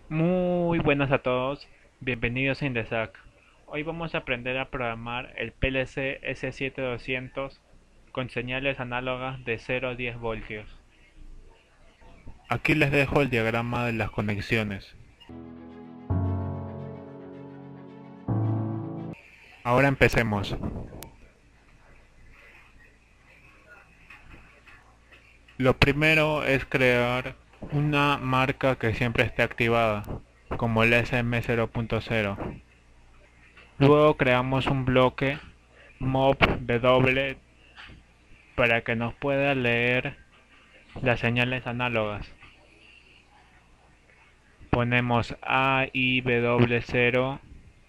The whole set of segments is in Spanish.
Muy buenas a todos, bienvenidos a Indesac. Hoy vamos a aprender a programar el PLC S7200 con señales análogas de 0 a 10 voltios. Aquí les dejo el diagrama de las conexiones. Ahora empecemos. Lo primero es crear una marca que siempre esté activada, como el SM0.0. Luego creamos un bloque mob W para que nos pueda leer las señales análogas. Ponemos AIW0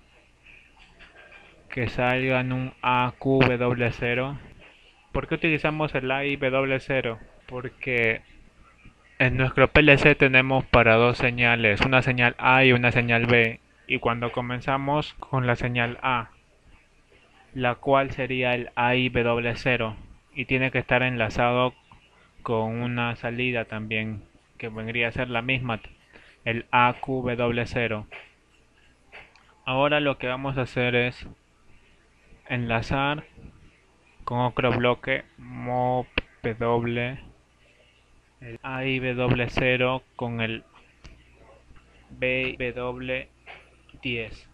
que salga en un AQW0. ¿Por qué utilizamos el AIW0? Porque en nuestro PLC tenemos para dos señales, una señal A y una señal B, y cuando comenzamos con la señal A, la cual sería el AIW0, y tiene que estar enlazado con una salida también, que vendría a ser la misma, el AQW0. Ahora lo que vamos a hacer es enlazar con otro bloque MOPW el AIW0 con el BW10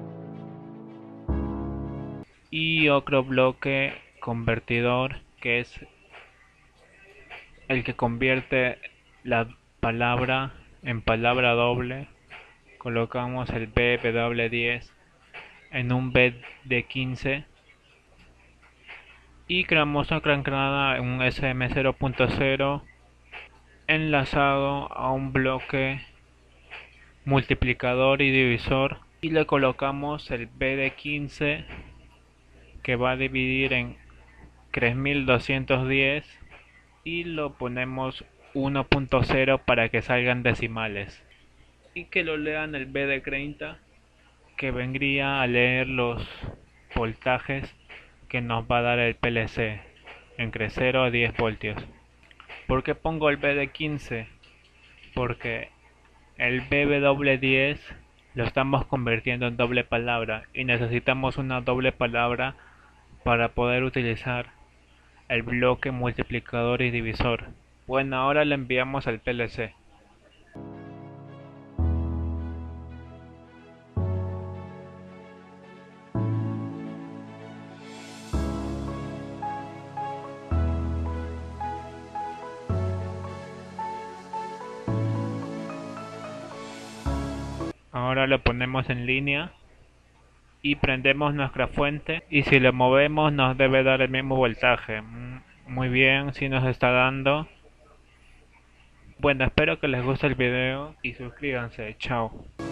y otro bloque convertidor que es el que convierte la palabra en palabra doble. Colocamos el BW10 en un BD15 y creamos otra entrada, un SM0.0 enlazado a un bloque multiplicador y divisor, y le colocamos el BD15 que va a dividir en 3210 y lo ponemos 1.0 para que salgan decimales, y que lo lean el BD30 que vendría a leer los voltajes que nos va a dar el PLC entre 0 a 10 voltios. ¿Por qué pongo el BD15? Porque el BW10 lo estamos convirtiendo en doble palabra y necesitamos una doble palabra para poder utilizar el bloque multiplicador y divisor. Bueno, ahora le enviamos al PLC. Ahora lo ponemos en línea y prendemos nuestra fuente, y si le movemos nos debe dar el mismo voltaje. Muy bien, si nos está dando. Bueno, espero que les guste el video y suscríbanse. Chao.